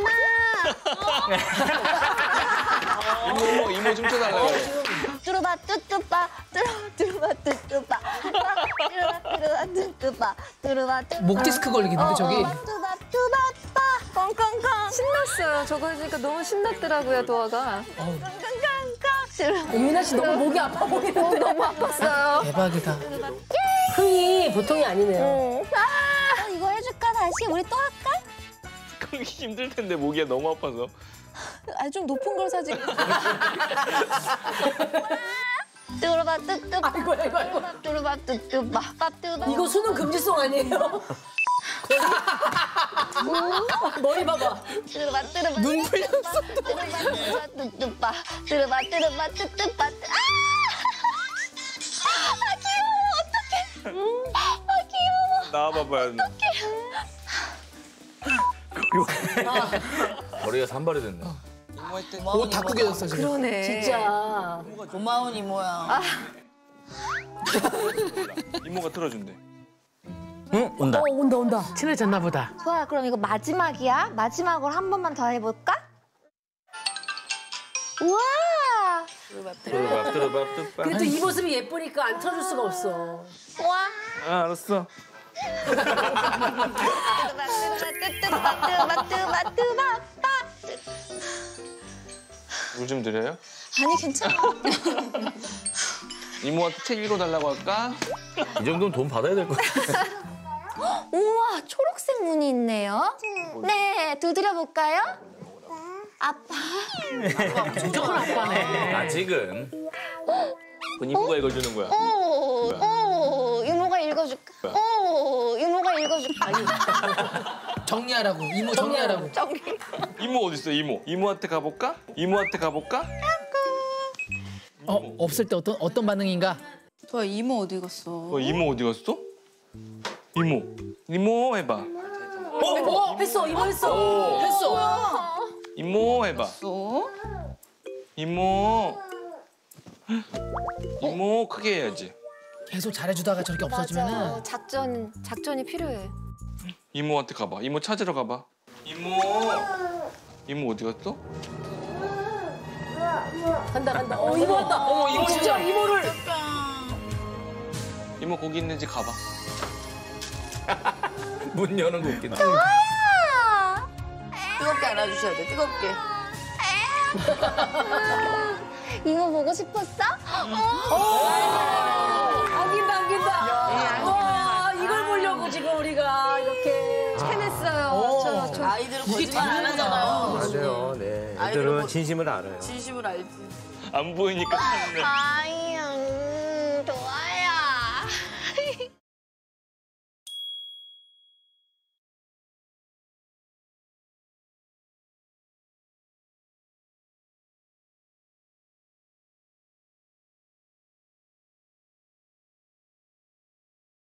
이모 춤춰달라고. 뚜루바 뚜뚜빠 뚜루바 뚜뚜빠 뚜루바 뚜뚜빠 뚜루바 뚜뚜빠 목 디스크 걸리겠는데 저기. 뚜바 뚜바빠 꽁꽁꽁 신났어요. 저거 하니까 너무 신났더라고요, 도화가. 꽁꽁꽁 유나 씨 너무 목이 아파 보이는데. 너무 아팠어요. 대박이다. 흥이 보통이 아니네요. 이거 해줄까 다시? 우리 또 할까? 그게 힘들 텐데 목이 너무 아파서. 아, 좀 높은 걸 사지. 뚜루바 뚜뚜빠 아이고 아이고 아이고. 뚜루바 뚜뚜빠 뚜루바 이거 수능 금지송 아니에요? 머리 봐봐. 뚜루바 뚜루바 눈 풀렸어 뚜루바 뚜뚜빠 뚜루바 뚜루바 뚜뚜빠 아 귀여워 어떡해 아 귀여워 나와봐봐요. 머리가 산발이 됐네. 옷 다 구겨졌어 지금. 그러네. 진짜. 고마운 이모야. 이모가 틀어준대. 응? 온다. 온다 온다. 친해졌나 보다. 좋아 그럼 이거 마지막이야 마지막으로 한 번만 더 해볼까? 우와 그래도 이 모습이 예쁘니까 안 틀어줄 수가 없어. 우와 아, 알았어. 물 좀 드려요? 아니 괜찮아 이모한테 책 읽어달라고 할까? 이 정도면 돈 받아야 될 것 같아. 우와 초록색 무늬 있네요 네 두드려 볼까요? 아빠 무조건 아빠네. 아직은. 그건 이모가 읽어주는 거야. 오 이모가 읽어줄까? 오 이모가 읽어줄까? 정리하라고. 이모 정리하라고. 이모 어디 있어? 이모한테 가볼까? 이모한테 가볼까? 없을 때 어떤 반응인가? 도아 이모 어디 갔어? 이모 어디 갔어? 이모 해봐. 했어 이모 했어. 했어. 이모 해봐. 이모 크게 해야지. 계속 잘해주다가 저렇게 없어지면은 맞아. 작전이 필요해. 이모한테 가봐. 이모 찾으러 가봐. 이모 어디 갔어? 간다. 이모 왔다. 이모 진짜 이모를. 이모 거기 있는지 가봐. 문 여는 거 웃기다. 뜨겁게 안아주셔야 돼. 뜨겁게. 이모 보고 싶었어? 안긴다. 와 이걸 보려고 지금 우리가 이렇게. 해냈어요. 저 아이들은 거짓말 안 하잖아요. 맞아요. 네. 아이들은 애들은 뭐- 진심을 알아요. 진심을 알지. 안 보이니까 찾네. 아이야